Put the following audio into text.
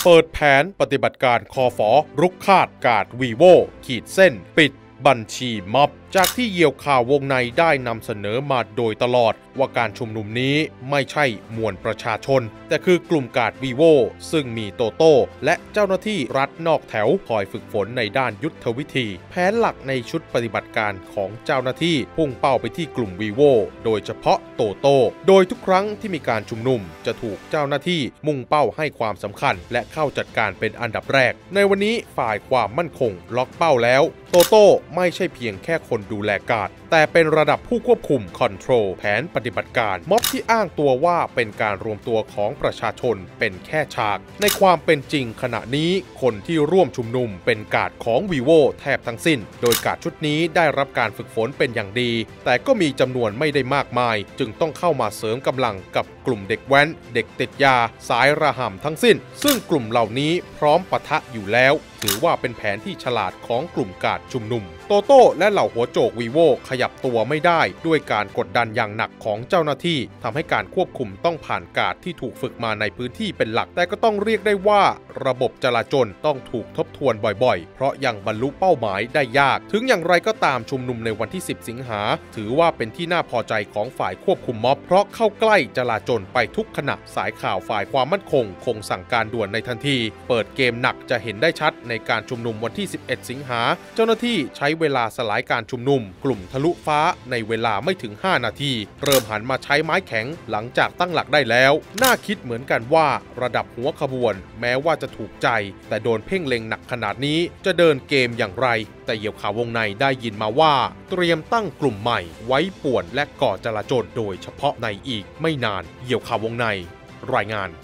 เปิดแผนปฏิบัติการคฝ.รุกคาดกาดวีโวขีดเส้นปิดบัญชีม็อบจากที่เหยี่ยวข่าววงในได้นำเสนอมาโดยตลอดว่าการชุมนุมนี้ไม่ใช่มวลประชาชนแต่คือกลุ่มกาดวีโวซึ่งมีโตโต้และเจ้าหน้าที่รัฐนอกแถวคอยฝึกฝนในด้านยุทธวิธีแผนหลักในชุดปฏิบัติการของเจ้าหน้าที่พุ่งเป้าไปที่กลุ่มวีโวโดยเฉพาะโตโต้โดยทุกครั้งที่มีการชุมนุมจะถูกเจ้าหน้าที่มุ่งเป้าให้ความสำคัญและเข้าจัดการเป็นอันดับแรกในวันนี้ฝ่ายความมั่นคงล็อกเป้าแล้วโตโต้ไม่ใช่เพียงแค่คนดูแลการ์ดแต่เป็นระดับผู้ควบคุมคอนโทรลแผนปฏิบัติการม็อบที่อ้างตัวว่าเป็นการรวมตัวของประชาชนเป็นแค่ฉากในความเป็นจริงขณะนี้คนที่ร่วมชุมนุมเป็นการ์ดของวีโวแทบทั้งสิ้นโดยการ์ดชุดนี้ได้รับการฝึกฝนเป็นอย่างดีแต่ก็มีจำนวนไม่ได้มากมายจึงต้องเข้ามาเสริมกำลังกับกลุ่มเด็กแว้นเด็กติดยาสายระห่ำทั้งสิ้นซึ่งกลุ่มเหล่านี้พร้อมปะทะอยู่แล้วถือว่าเป็นแผนที่ฉลาดของกลุ่มกาดชุมนุมโตโต้และเหล่าหัวโจกวีโวขยับตัวไม่ได้ด้วยการกดดันอย่างหนักของเจ้าหน้าที่ทำให้การควบคุมต้องผ่านกาดที่ถูกฝึกมาในพื้นที่เป็นหลักแต่ก็ต้องเรียกได้ว่าระบบจราจรต้องถูกทบทวนบ่อยๆเพราะยังบรรลุเป้าหมายได้ยากถึงอย่างไรก็ตามชุมนุมในวันที่10 สิงหาถือว่าเป็นที่น่าพอใจของฝ่ายควบคุมม็อบเพราะเข้าใกล้จราจรไปทุกขณะสายข่าวฝ่ายความมั่นคงคงสั่งการด่วนในทันทีเปิดเกมหนักจะเห็นได้ชัดในการชุมนุมวันที่11 สิงหาเจ้าหน้าที่ใช้เวลาสลายการชุมนุมกลุ่มทะลุฟ้าในเวลาไม่ถึง5 นาทีเริ่มหันมาใช้ไม้แข็งหลังจากตั้งหลักได้แล้วน่าคิดเหมือนกันว่าระดับหัวขบวนแม้ว่าจะถูกใจแต่โดนเพ่งเล็งหนักขนาดนี้จะเดินเกมอย่างไรแต่เหยี่ยวข่าววงในได้ยินมาว่าเตรียมตั้งกลุ่มใหม่ไว้ป่วนและก่อจลาจลโดยเฉพาะในอีกไม่นานเหยี่ยวข่าววงในรายงาน